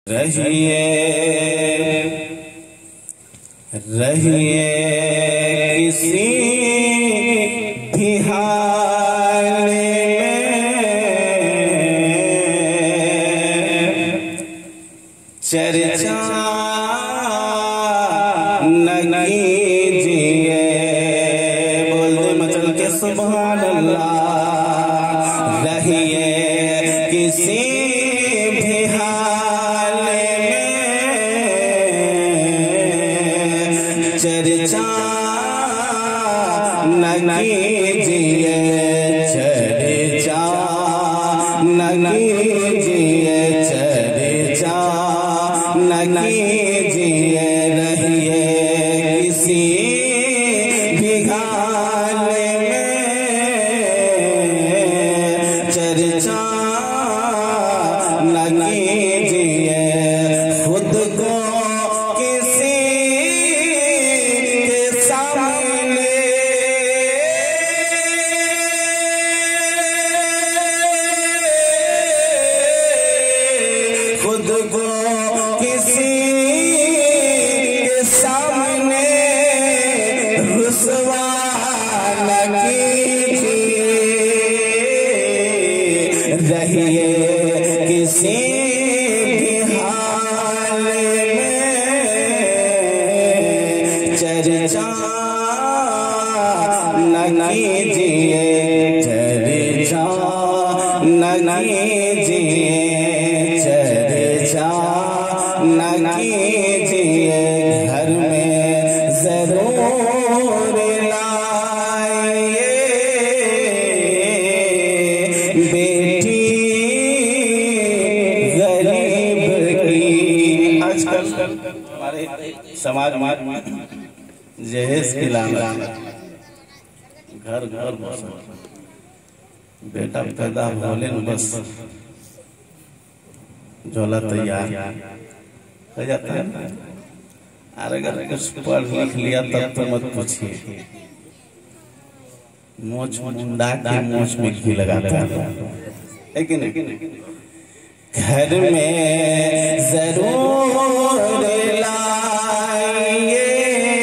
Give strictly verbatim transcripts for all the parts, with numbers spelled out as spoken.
रहिए रहिए किसी भी हाल में चर्चा न कीजिए। बोल दे मचल के सुभान अल्लाह। रहिए किसी भी हाल में चर्चा न कीजिए। चर्चा न कीजिए। चर्चा न कीजिए। रहिए किसी भी हाल में चर्चा न कीजिए। खुद को किसी के सामने खुद को किसी के सामने रुसवा न कीजिए। रहिए किसी भी हाल में चर्चा न कीजिए। चर्चा न कीजिए। चर्चा न कीजिए। घर में जरूर लाइए बेटी गरीब की। आजकल हमारे समाज में जहेज की लानत, घर घर बस बेटा पैदा होने में बस झोला तैयार हो जाता है। अरे अगर कुछ पढ़ लिख लिया तब तो मत पूछिए। मोच मुंडा के मोच में घी लगाता है। लेकिन घर में जरूर लाइए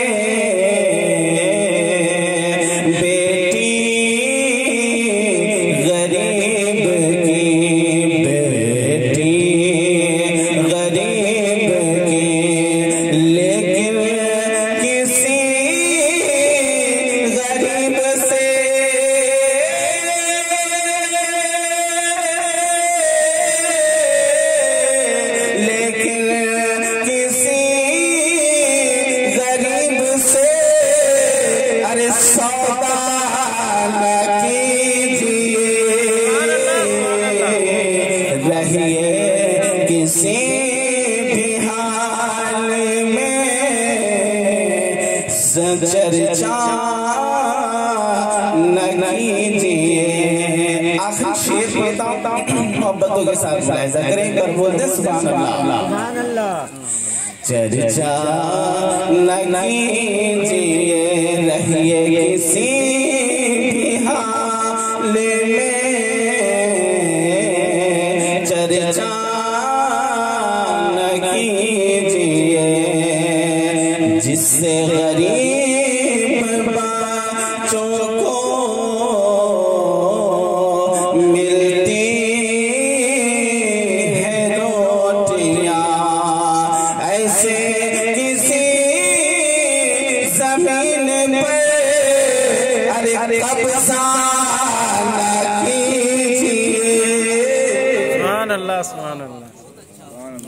बेटी गरीब की। बेटी गरीब की। लेकिन किसी गरीब से लेकिन किसी गरीब से अरे सौदा न कीजिए। रहिए किसी भी हाल में चर्चा न कीजिए। आखिर शेर बताता मोहब्बतों के साथ मुलाहिजा करें कर बोलते सुभान अल्लाह। चर्चा न कीजिए। रहिए किसी भी हाल में चर्चा न कीजिए। जिससे गरीब बच्चों को मिलती है रोटियां, ऐसे किसी जमीन पर अरे कब्जा न कीजिए। सुभान अल्लाह सुभान अल्लाह।